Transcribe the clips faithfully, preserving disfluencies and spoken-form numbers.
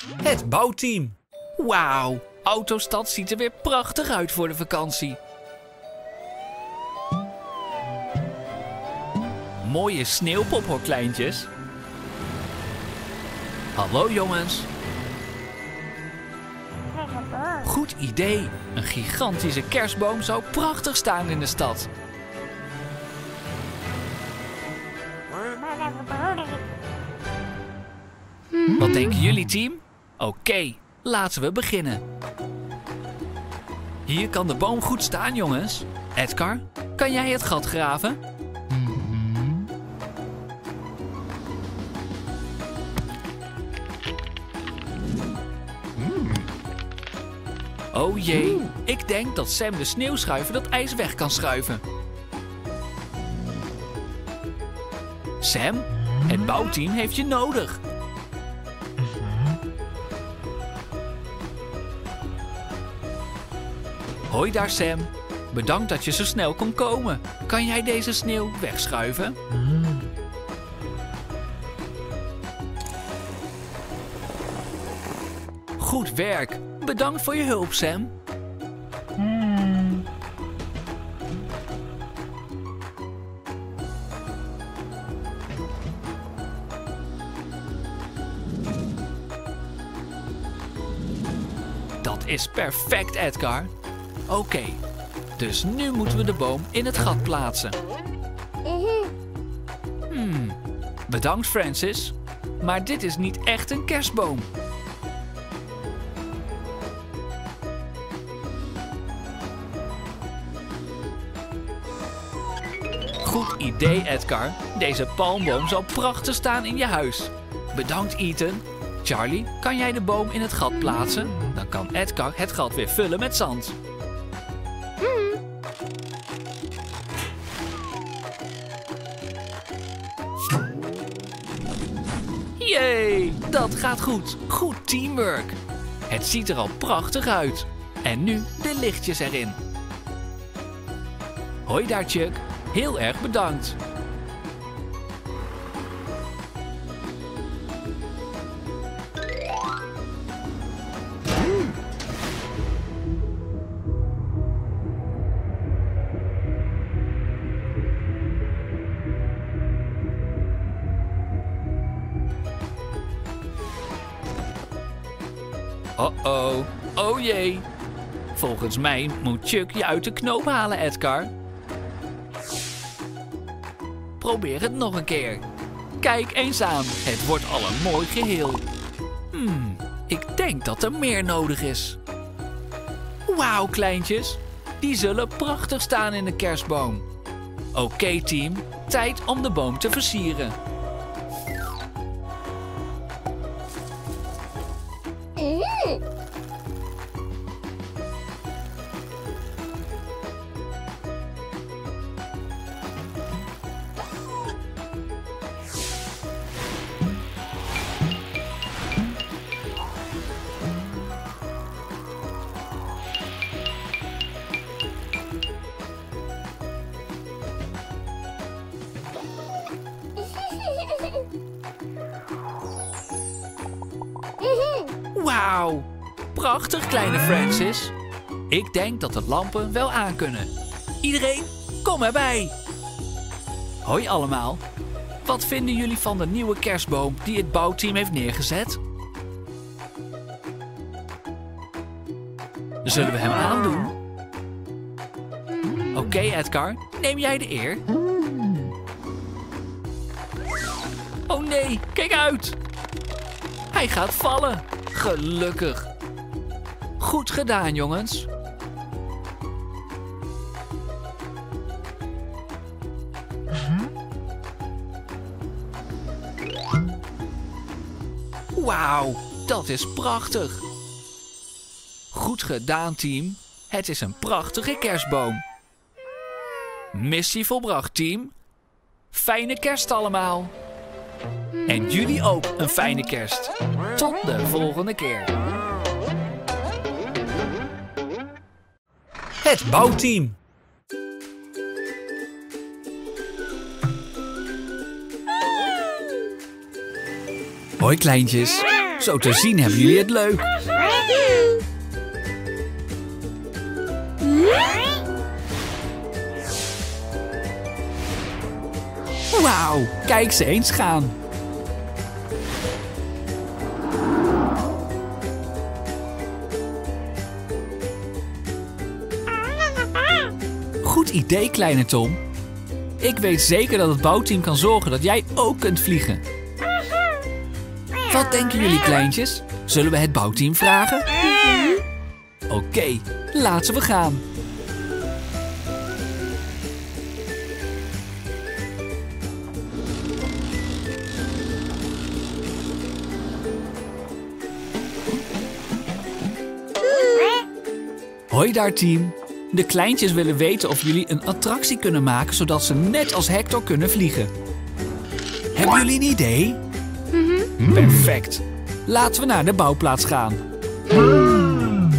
Het bouwteam. Wauw, Autostad ziet er weer prachtig uit voor de vakantie. Mooie sneeuwpop hoor, kleintjes. Hallo jongens. Goed idee. Een gigantische kerstboom zou prachtig staan in de stad. Wat denken jullie, team? Oké, laten we beginnen. Hier kan de boom goed staan, jongens. Edgar, kan jij het gat graven? Oh jee, ik denk dat Sam de sneeuwschuiver dat ijs weg kan schuiven. Sam, het bouwteam heeft je nodig. Hoi daar Sam, bedankt dat je zo snel kon komen. Kan jij deze sneeuw wegschuiven? Goed werk, bedankt voor je hulp Sam. Dat is perfect Edgar. Oké, okay, dus nu moeten we de boom in het gat plaatsen. Hmm, bedankt Francis, maar dit is niet echt een kerstboom. Goed idee Edgar, deze palmboom zal prachtig staan in je huis. Bedankt Ethan. Charlie, kan jij de boom in het gat plaatsen? Dan kan Edgar het gat weer vullen met zand. Jee, dat gaat goed. Goed teamwork. Het ziet er al prachtig uit. En nu de lichtjes erin. Hoi daar Chuck, heel erg bedankt. Oh-oh, oh jee. Volgens mij moet Chuck je uit de knoop halen, Edgar. Probeer het nog een keer. Kijk eens aan, het wordt al een mooi geheel. Hmm, ik denk dat er meer nodig is. Wauw, kleintjes. Die zullen prachtig staan in de kerstboom. Oké, okay, team. Tijd om de boom te versieren. Wauw, prachtig kleine Francis. Ik denk dat de lampen wel aankunnen. Iedereen, kom erbij. Hoi allemaal. Wat vinden jullie van de nieuwe kerstboom die het bouwteam heeft neergezet? Zullen we hem aandoen? Oké okay, Edgar, neem jij de eer? Oh nee, kijk uit! Hij gaat vallen. Gelukkig. Goed gedaan, jongens. Wauw, dat is prachtig. Goed gedaan, team. Het is een prachtige kerstboom. Missie volbracht, team. Fijne kerst allemaal. En jullie ook een fijne kerst. Tot de volgende keer. Het bouwteam. Hoi kleintjes. Zo te zien hebben jullie het leuk. Wauw, kijk ze eens gaan. Goed idee, kleine Tom. Ik weet zeker dat het bouwteam kan zorgen dat jij ook kunt vliegen. Wat denken jullie, kleintjes? Zullen we het bouwteam vragen? Oké, okay, laten we gaan. Hoi daar, team. De kleintjes willen weten of jullie een attractie kunnen maken zodat ze net als Hector kunnen vliegen. Hebben jullie een idee? Mm-hmm. Perfect. Laten we naar de bouwplaats gaan. Mm.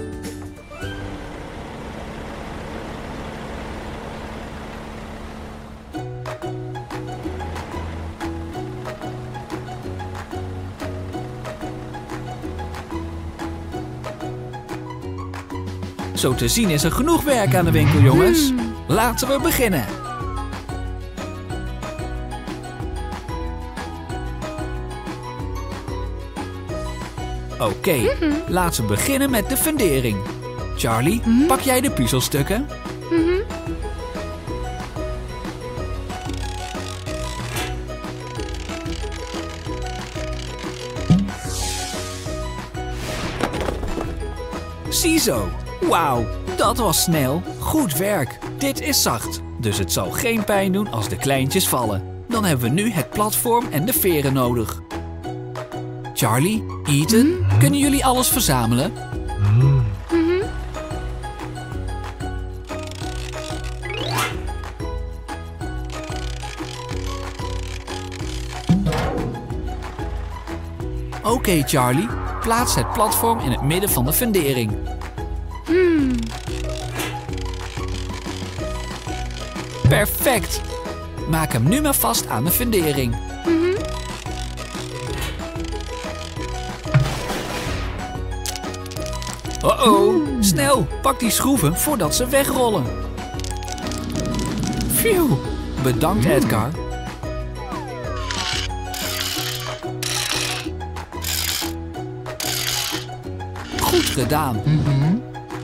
Zo te zien is er genoeg werk aan de winkel, jongens. Laten we beginnen. Oké, okay, mm-hmm. laten we beginnen met de fundering. Charlie, mm-hmm. pak jij de puzzelstukken? Mm-hmm. Ziezo. Wauw, dat was snel. Goed werk. Dit is zacht, dus het zal geen pijn doen als de kleintjes vallen. Dan hebben we nu het platform en de veren nodig. Charlie, Ethan, mm-hmm. kunnen jullie alles verzamelen? Mm-hmm. Oké, okay, Charlie, plaats het platform in het midden van de fundering. Hmm. Perfect! Maak hem nu maar vast aan de fundering. Mm-hmm. Uh-oh, mm. snel, pak die schroeven voordat ze wegrollen. Phew, bedankt Edgar. Goed gedaan. Mm-hmm.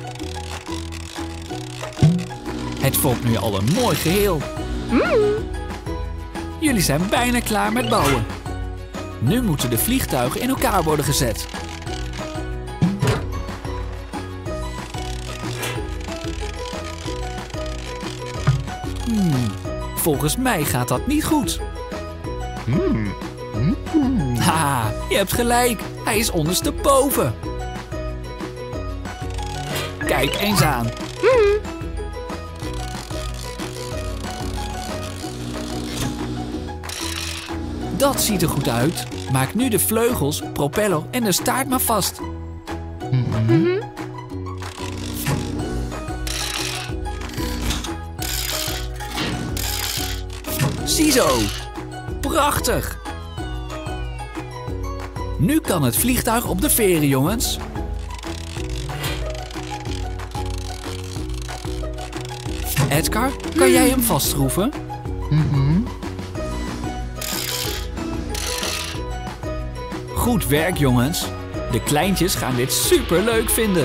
Het vormt nu al een mooi geheel. Mm. Jullie zijn bijna klaar met bouwen. Nu moeten de vliegtuigen in elkaar worden gezet. Hmm, volgens mij gaat dat niet goed. Mm. Mm. Haha, je hebt gelijk. Hij is ondersteboven. Kijk eens aan. Mm. Dat ziet er goed uit. Maak nu de vleugels, propeller en de staart maar vast. Mm-hmm. Ziezo! Prachtig! Nu kan het vliegtuig op de veren, jongens. Edgar, kan mm. jij hem vastschroeven? Mm-hmm. Goed werk, jongens. De kleintjes gaan dit super leuk vinden.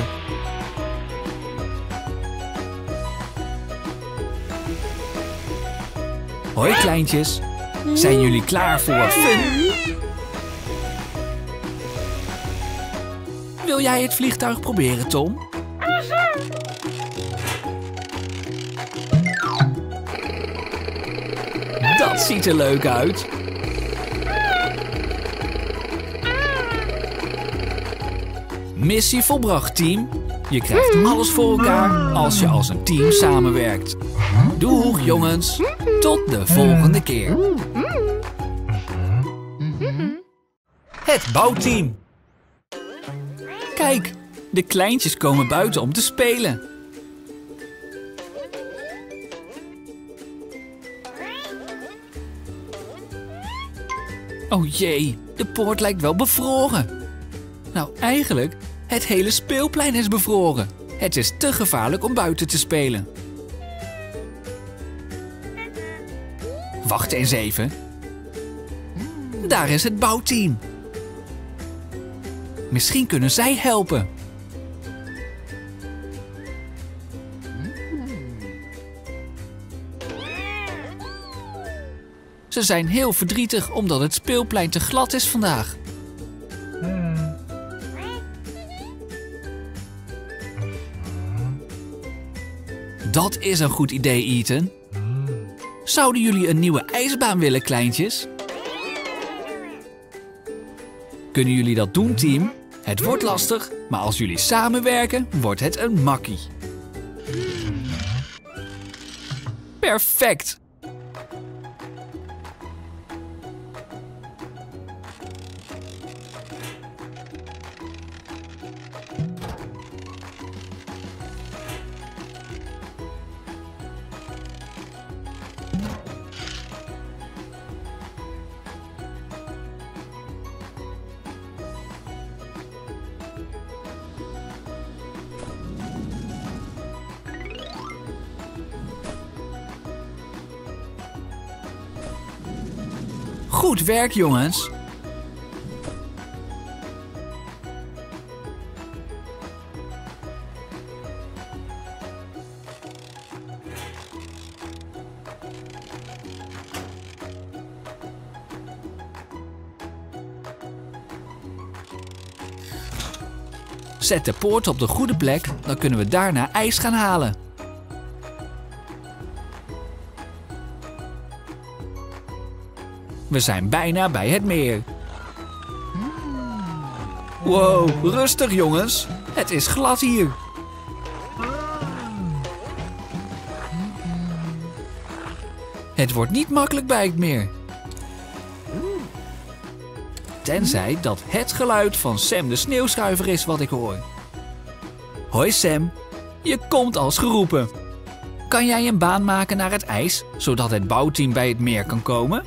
Hoi, kleintjes. Zijn jullie klaar voor wat fun? Wil jij het vliegtuig proberen, Tom? Dat ziet er leuk uit. Missie volbracht, team. Je krijgt alles voor elkaar als je als een team samenwerkt. Doeg, jongens. Tot de volgende keer. Het bouwteam. Kijk, de kleintjes komen buiten om te spelen. Oh jee, de poort lijkt wel bevroren. Nou, eigenlijk, het hele speelplein is bevroren. Het is te gevaarlijk om buiten te spelen. Wacht eens even. Daar is het bouwteam. Misschien kunnen zij helpen. Ze zijn heel verdrietig omdat het speelplein te glad is vandaag. Dat is een goed idee, Ethan. Zouden jullie een nieuwe ijsbaan willen, kleintjes? Kunnen jullie dat doen, team? Het wordt lastig, maar als jullie samenwerken, wordt het een makkie. Perfect! Goed werk, jongens. Zet de poort op de goede plek, dan kunnen we daarna ijs gaan halen. We zijn bijna bij het meer. Wow, rustig jongens. Het is glad hier. Het wordt niet makkelijk bij het meer. Tenzij dat het geluid van Sam de sneeuwschuiver is wat ik hoor. Hoi Sam, je komt als geroepen. Kan jij een baan maken naar het ijs, zodat het bouwteam bij het meer kan komen?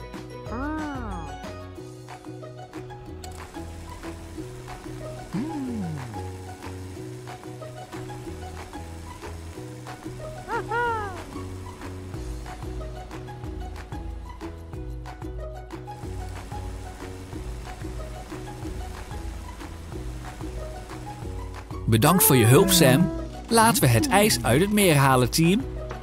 Bedankt voor je hulp, Sam. Laten we het ijs uit het meer halen, team.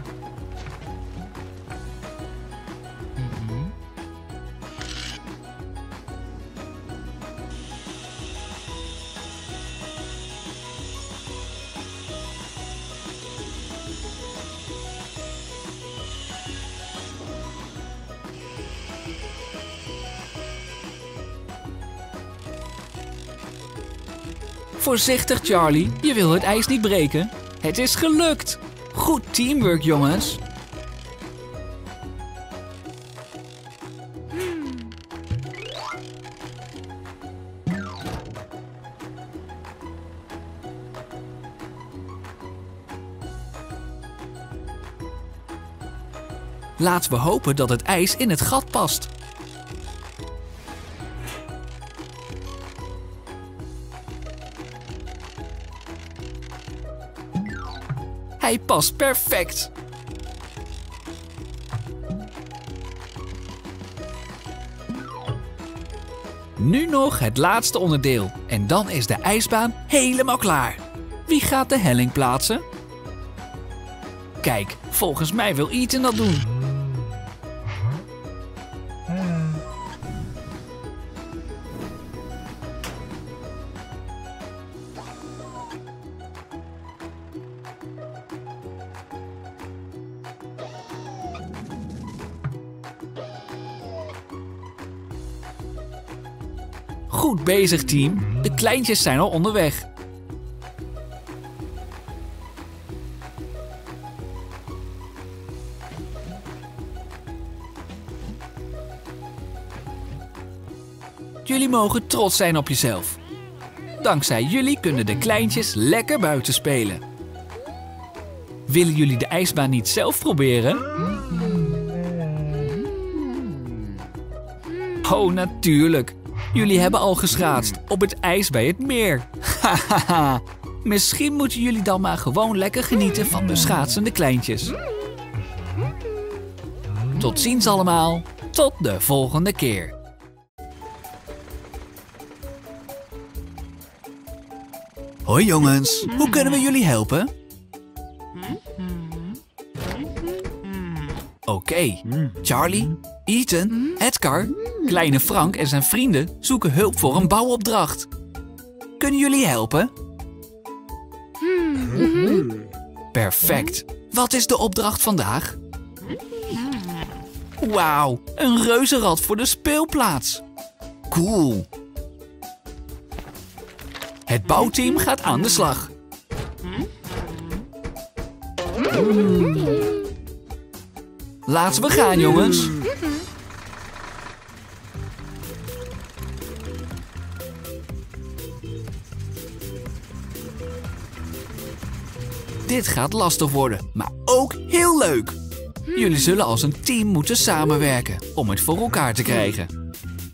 Voorzichtig, Charlie. Je wil het ijs niet breken. Het is gelukt. Goed teamwork, jongens. Laten we hopen dat het ijs in het gat past. Hij past perfect. Nu nog het laatste onderdeel en dan is de ijsbaan helemaal klaar. Wie gaat de helling plaatsen? Kijk, volgens mij wil Ethan dat doen. Goed bezig, team. De kleintjes zijn al onderweg. Jullie mogen trots zijn op jezelf. Dankzij jullie kunnen de kleintjes lekker buiten spelen. Willen jullie de ijsbaan niet zelf proberen? Oh, natuurlijk. Jullie hebben al geschaatst op het ijs bij het meer. Hahaha. Misschien moeten jullie dan maar gewoon lekker genieten van de schaatsende kleintjes. Tot ziens allemaal. Tot de volgende keer. Hoi jongens, hoe kunnen we jullie helpen? Oké, okay. Charlie, Ethan, Edgar, kleine Frank en zijn vrienden zoeken hulp voor een bouwopdracht. Kunnen jullie helpen? Perfect. Wat is de opdracht vandaag? Wauw, een reuzenrad voor de speelplaats. Cool. Het bouwteam gaat aan de slag. Laten we gaan, jongens. Dit gaat lastig worden, maar ook heel leuk. Jullie zullen als een team moeten samenwerken om het voor elkaar te krijgen.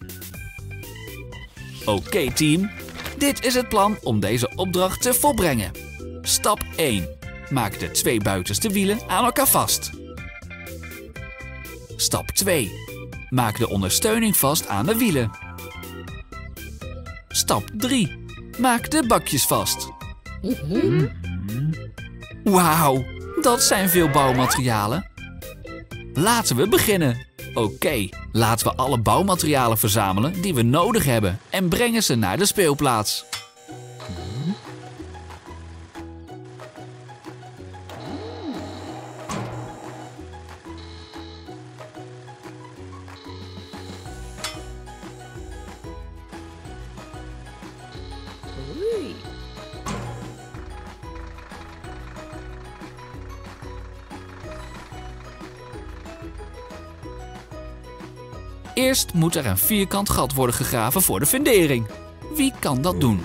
Oké, okay, team. Dit is het plan om deze opdracht te volbrengen. Stap één. Maak de twee buitenste wielen aan elkaar vast. Stap twee. Maak de ondersteuning vast aan de wielen. Stap drie. Maak de bakjes vast. Wauw, dat zijn veel bouwmaterialen. Laten we beginnen. Oké, okay, laten we alle bouwmaterialen verzamelen die we nodig hebben en brengen ze naar de speelplaats. Eerst moet er een vierkant gat worden gegraven voor de fundering. Wie kan dat doen?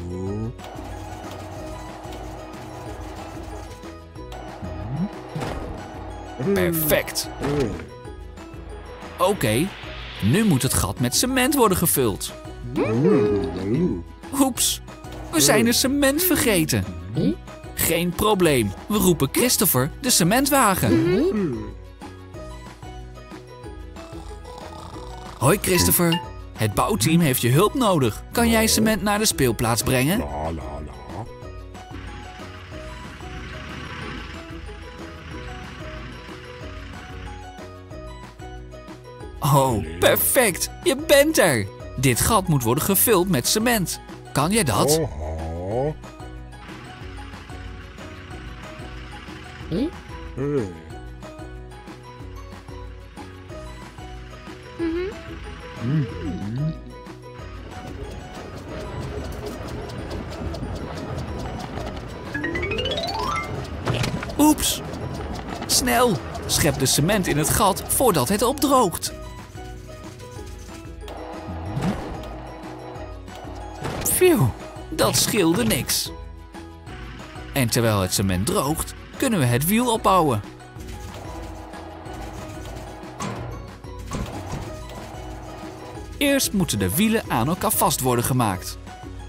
Perfect. Oké, okay, nu moet het gat met cement worden gevuld. Oeps, we zijn de cement vergeten. Geen probleem, we roepen Christopher, de cementwagen. Hoi Christopher, het bouwteam heeft je hulp nodig. Kan jij cement naar de speelplaats brengen? Oh, perfect, je bent er. Dit gat moet worden gevuld met cement. Kan jij dat? Oeps! Snel! Schep de cement in het gat voordat het opdroogt. Phew, dat scheelde niks. En terwijl het cement droogt, kunnen we het wiel opbouwen. Eerst moeten de wielen aan elkaar vast worden gemaakt.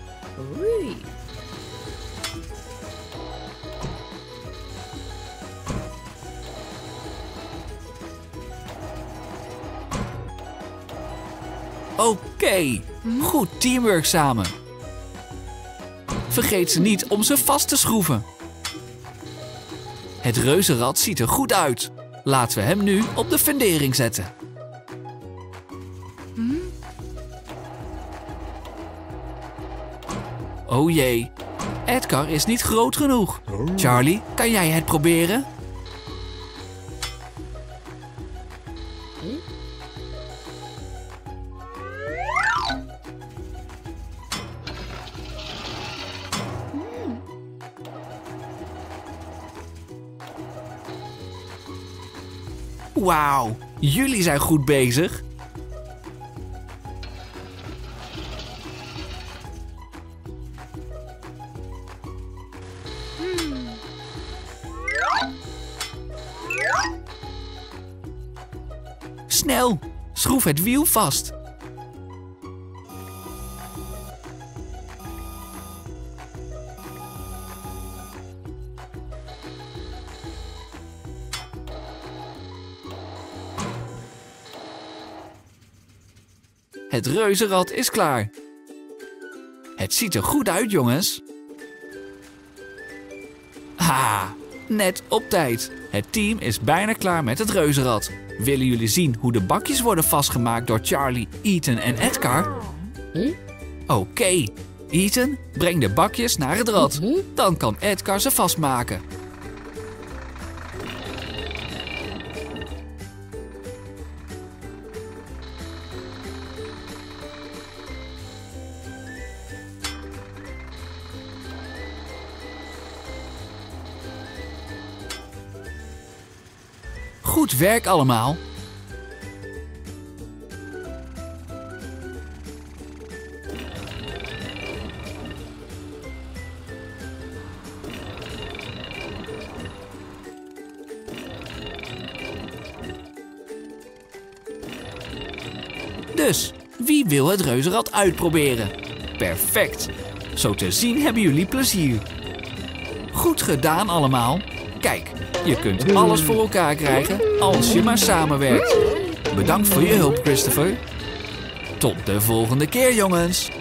Oké, okay. Goed teamwork samen. Vergeet ze niet om ze vast te schroeven. Het reuzenrad ziet er goed uit. Laten we hem nu op de fundering zetten. Oh jee, Edgar is niet groot genoeg. Charlie, kan jij het proberen? Wauw, jullie zijn goed bezig. Snel, schroef het wiel vast. Het reuzenrad is klaar. Het ziet er goed uit, jongens. Ha, net op tijd. Het team is bijna klaar met het reuzenrad. Willen jullie zien hoe de bakjes worden vastgemaakt door Charlie, Ethan en Edgar? Oké, okay. Ethan, breng de bakjes naar het rad. Dan kan Edgar ze vastmaken. Goed werk allemaal. Dus, wie wil het reuzenrad uitproberen? Perfect. Zo te zien hebben jullie plezier. Goed gedaan allemaal. Kijk, je kunt alles voor elkaar krijgen als je maar samenwerkt. Bedankt voor je hulp, Christopher. Tot de volgende keer, jongens.